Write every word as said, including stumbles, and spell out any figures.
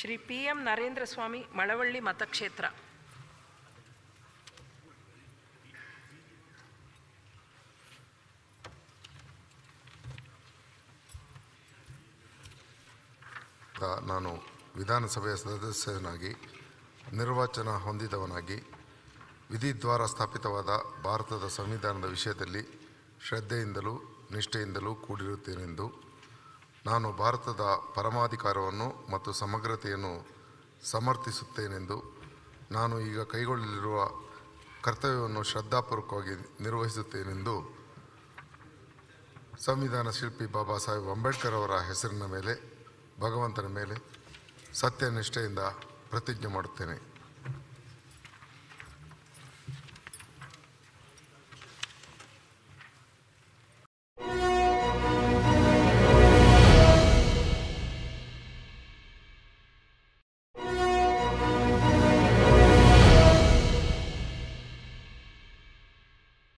Shri P M Narendra Swamy, Malavalli ಮತಕ್ಷೇತ್ರ. ನಾನು ವಿಧಾನಸಭೆಯ ಸದಸ್ಯನಾಗಿ ನಿರ್ವಾಚನ ಹೊಂದಿದವನಾಗಿ ವಿಧಿದ್ವಾರ ಸ್ಥಾಪಿತವಾದ ಭಾರತದ ಸಂವಿಧಾನದ ವಿಷಯದಲ್ಲಿ ಶ್ರದ್ಧೆಯಿಂದಲೂ ನಿಷ್ಠೆಯಿಂದಲೂ ಕೂಡಿರುತ್ತೇನೆಂದು, ನಾನು ಭಾರತದ ಪರಮಾಧಿಕಾರವನ್ನು ಮತ್ತು ಸಮಗ್ರತೆಯನ್ನು ಸಮರ್ಥಿಸುತ್ತೇನೆಂದು, ನಾನು ಈಗ ಕೈಗೊಳ್ಳಲಿರುವ ಕರ್ತವ್ಯವನ್ನು ಶ್ರದ್ಧಾಪೂರ್ವಕವಾಗಿ ನಿರ್ವಹಿಸುತ್ತೇನೆಂದು ಸಂವಿಧಾನ ಶಿಲ್ಪಿ ಬಾಬಾ ಸಾಹೇಬ್ ಅಂಬೇಡ್ಕರ್ ಅವರ ಹೆಸರಿನ ಮೇಲೆ, ಭಗವಂತನ ಮೇಲೆ ಸತ್ಯನಿಷ್ಠೆಯಿಂದ ಪ್ರತಿಜ್ಞೆ ಮಾಡುತ್ತೇನೆ.